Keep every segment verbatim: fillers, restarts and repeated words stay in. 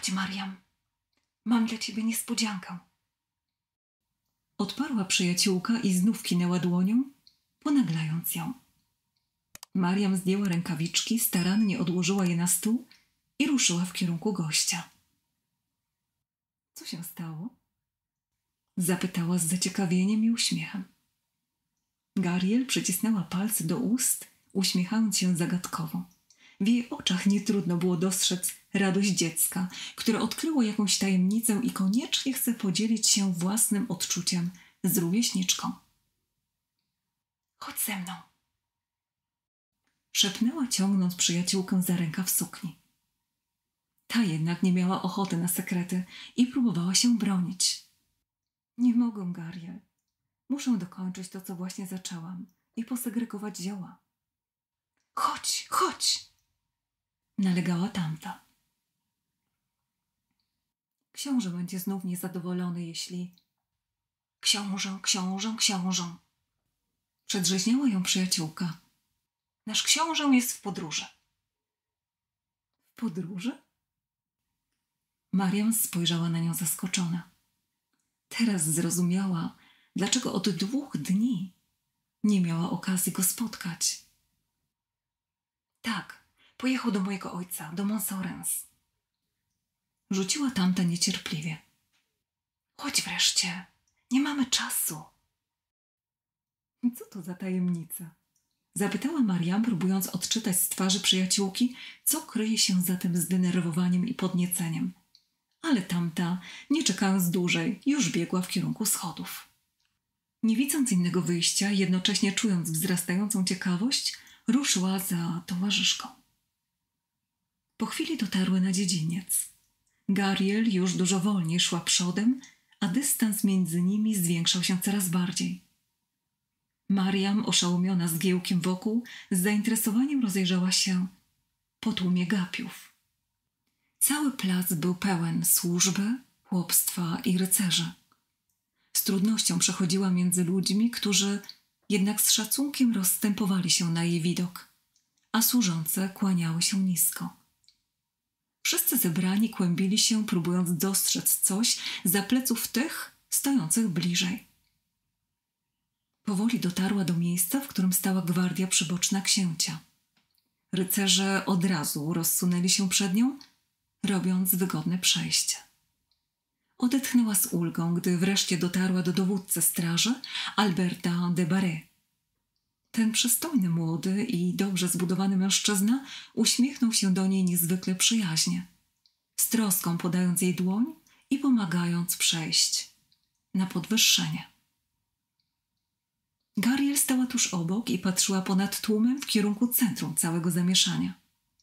Chodź, Mariam. Mam dla ciebie niespodziankę. Odparła przyjaciółka i znów kinęła dłonią, ponaglając ją. Mariam zdjęła rękawiczki, starannie odłożyła je na stół i ruszyła w kierunku gościa. Co się stało? Zapytała z zaciekawieniem i uśmiechem. Gabriel przycisnęła palce do ust, uśmiechając się zagadkowo. W jej oczach nie trudno było dostrzec radość dziecka, które odkryło jakąś tajemnicę i koniecznie chce podzielić się własnym odczuciem z rówieśniczką. Chodź ze mną. Szepnęła, ciągnąc przyjaciółkę za rękaw sukni. Ta jednak nie miała ochoty na sekrety i próbowała się bronić. Nie mogę, Gabriel. Muszę dokończyć to, co właśnie zaczęłam i posegregować zioła. Chodź, chodź! Nalegała tamta. Książę będzie znów niezadowolony, jeśli... Książę, książę, książę. Przedrzeźniała ją przyjaciółka. Nasz książę jest w podróży. W podróży? Mariam spojrzała na nią zaskoczona. Teraz zrozumiała, dlaczego od dwóch dni nie miała okazji go spotkać. Tak, pojechał do mojego ojca, do Montsorens. Rzuciła tamta niecierpliwie. Chodź wreszcie, nie mamy czasu. Co to za tajemnica? Zapytała Mariam, próbując odczytać z twarzy przyjaciółki, co kryje się za tym zdenerwowaniem i podnieceniem. Ale tamta, nie czekając dłużej, już biegła w kierunku schodów. Nie widząc innego wyjścia, jednocześnie czując wzrastającą ciekawość, ruszyła za towarzyszką. Po chwili dotarły na dziedziniec. Gabriel już dużo wolniej szła przodem, a dystans między nimi zwiększał się coraz bardziej. Mariam, oszałomiona zgiełkiem wokół, z zainteresowaniem rozejrzała się po tłumie gapiów. Cały plac był pełen służby, chłopstwa i rycerzy. Z trudnością przechodziła między ludźmi, którzy jednak z szacunkiem rozstępowali się na jej widok, a służące kłaniały się nisko. Wszyscy zebrani kłębili się, próbując dostrzec coś za pleców tych stojących bliżej. Powoli dotarła do miejsca, w którym stała gwardia przyboczna księcia. Rycerze od razu rozsunęli się przed nią, robiąc wygodne przejście. Odetchnęła z ulgą, gdy wreszcie dotarła do dowódcy straży, Alberta de Barret. Ten przystojny, młody i dobrze zbudowany mężczyzna uśmiechnął się do niej niezwykle przyjaźnie, z troską podając jej dłoń i pomagając przejść na podwyższenie. Gabriel stała tuż obok i patrzyła ponad tłumem w kierunku centrum całego zamieszania.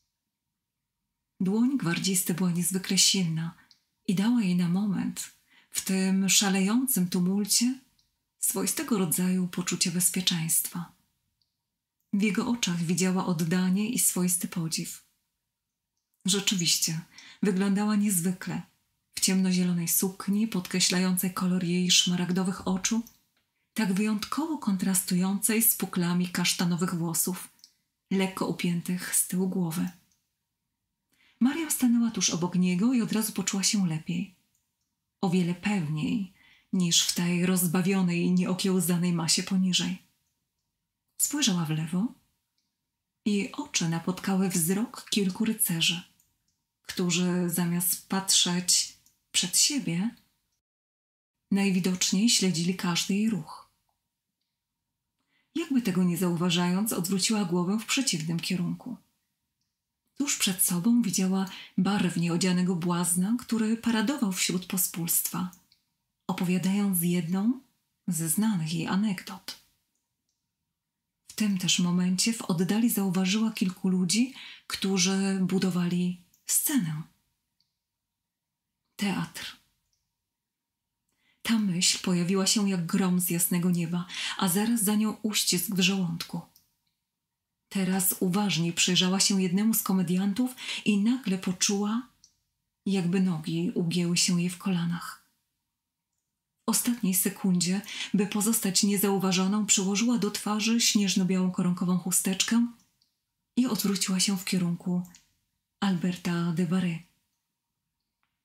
Dłoń gwardzisty była niezwykle silna i dała jej na moment, w tym szalejącym tumulcie, swoistego rodzaju poczucie bezpieczeństwa. W jego oczach widziała oddanie i swoisty podziw. Rzeczywiście, wyglądała niezwykle, w ciemnozielonej sukni podkreślającej kolor jej szmaragdowych oczu, tak wyjątkowo kontrastującej z puklami kasztanowych włosów, lekko upiętych z tyłu głowy. Mariam stanęła tuż obok niego i od razu poczuła się lepiej. O wiele pewniej niż w tej rozbawionej i nieokiełzanej masie poniżej. Spojrzała w lewo i jej oczy napotkały wzrok kilku rycerzy, którzy zamiast patrzeć przed siebie, najwidoczniej śledzili każdy jej ruch. Jakby tego nie zauważając, odwróciła głowę w przeciwnym kierunku. Tuż przed sobą widziała barwnie odzianego błazna, który paradował wśród pospólstwa, opowiadając jedną ze znanych jej anegdot. W tym też momencie w oddali zauważyła kilku ludzi, którzy budowali scenę. Teatr. Ta myśl pojawiła się jak grom z jasnego nieba, a zaraz za nią uścisk w żołądku. Teraz uważnie przyjrzała się jednemu z komediantów i nagle poczuła, jakby nogi ugięły się jej w kolanach. W ostatniej sekundzie, by pozostać niezauważoną, przyłożyła do twarzy śnieżno-białą koronkową chusteczkę i odwróciła się w kierunku Alberta de Barret.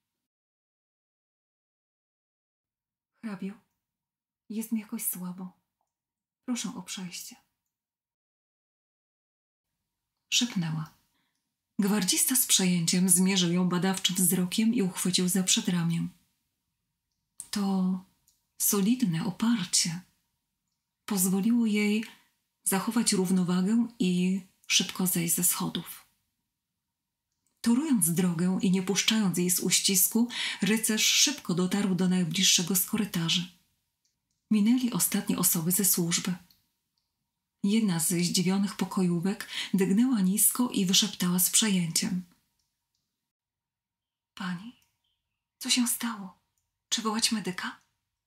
Hrabio, jest mi jakoś słabo. Proszę o przejście. Szepnęła. Gwardzista z przejęciem zmierzył ją badawczym wzrokiem i uchwycił za przedramię. To solidne oparcie pozwoliło jej zachować równowagę i szybko zejść ze schodów. Torując drogę i nie puszczając jej z uścisku, rycerz szybko dotarł do najbliższego z korytarzy. Minęli ostatnie osoby ze służby. Jedna ze zdziwionych pokojówek dygnęła nisko i wyszeptała z przejęciem. Pani, co się stało? Czy wołać medyka?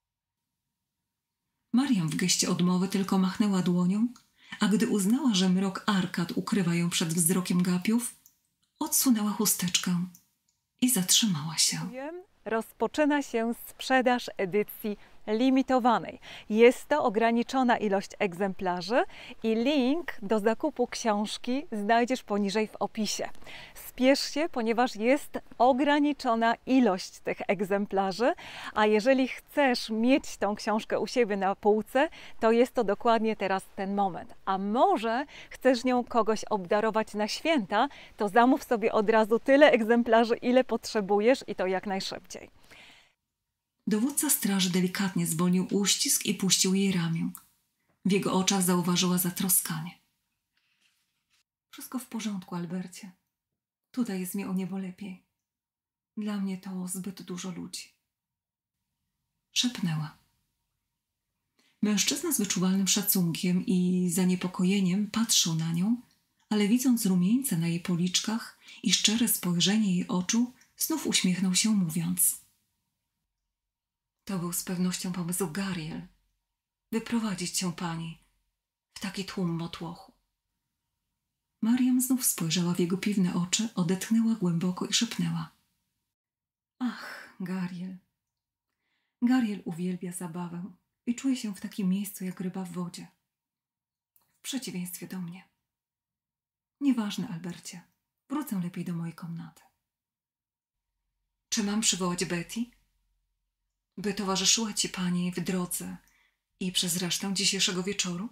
Mariam w geście odmowy tylko machnęła dłonią, a gdy uznała, że mrok arkad ukrywa ją przed wzrokiem gapiów, odsunęła chusteczkę i zatrzymała się. Rozpoczyna się sprzedaż edycji limitowanej. Jest to ograniczona ilość egzemplarzy i link do zakupu książki znajdziesz poniżej w opisie. Spiesz się, ponieważ jest ograniczona ilość tych egzemplarzy, a jeżeli chcesz mieć tą książkę u siebie na półce, to jest to dokładnie teraz ten moment. A może chcesz nią kogoś obdarować na święta, to zamów sobie od razu tyle egzemplarzy, ile potrzebujesz i to jak najszybciej. Dowódca straży delikatnie zwolnił uścisk i puścił jej ramię. W jego oczach zauważyła zatroskanie. Wszystko w porządku, Albercie. Tutaj jest mi o niebo lepiej. Dla mnie to zbyt dużo ludzi. Szepnęła. Mężczyzna z wyczuwalnym szacunkiem i zaniepokojeniem patrzył na nią, ale widząc rumieńce na jej policzkach i szczere spojrzenie jej oczu, znów uśmiechnął się, mówiąc: to był z pewnością pomysł Gariel. Wyprowadzić cię pani w taki tłum motłochu. Mariam znów spojrzała w jego piwne oczy, odetchnęła głęboko i szepnęła: ach, Gariel. Gariel uwielbia zabawę i czuje się w takim miejscu jak ryba w wodzie. W przeciwieństwie do mnie. Nieważne, Albercie. Wrócę lepiej do mojej komnaty. Czy mam przywołać Betty? By towarzyszyła ci pani w drodze i przez resztę dzisiejszego wieczoru?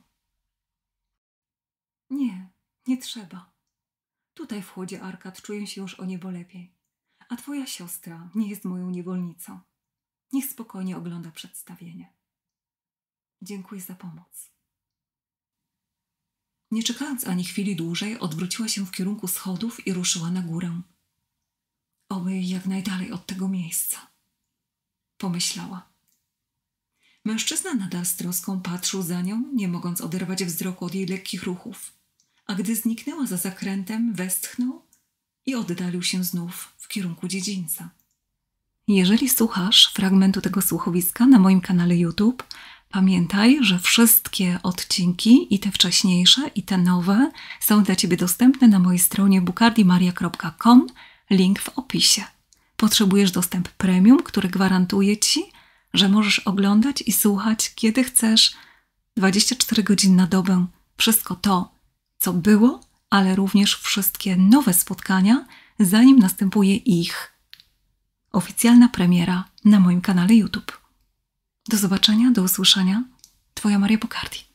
Nie, nie trzeba. Tutaj w chłodzie arkad czuję się już o niebo lepiej, a twoja siostra nie jest moją niewolnicą. Niech spokojnie ogląda przedstawienie. Dziękuję za pomoc. Nie czekając ani chwili dłużej, odwróciła się w kierunku schodów i ruszyła na górę. Oby jak najdalej od tego miejsca. Pomyślała. Mężczyzna nadal z troską patrzył za nią, nie mogąc oderwać wzroku od jej lekkich ruchów, a gdy zniknęła za zakrętem, westchnął i oddalił się znów w kierunku dziedzińca. Jeżeli słuchasz fragmentu tego słuchowiska na moim kanale YouTube, pamiętaj, że wszystkie odcinki, i te wcześniejsze, i te nowe, są dla ciebie dostępne na mojej stronie bukardimaria kropka com, link w opisie. Potrzebujesz dostęp premium, który gwarantuje ci, że możesz oglądać i słuchać, kiedy chcesz, dwadzieścia cztery godziny na dobę, wszystko to, co było, ale również wszystkie nowe spotkania, zanim następuje ich oficjalna premiera na moim kanale YouTube. Do zobaczenia, do usłyszenia. Twoja Maria Bocardi.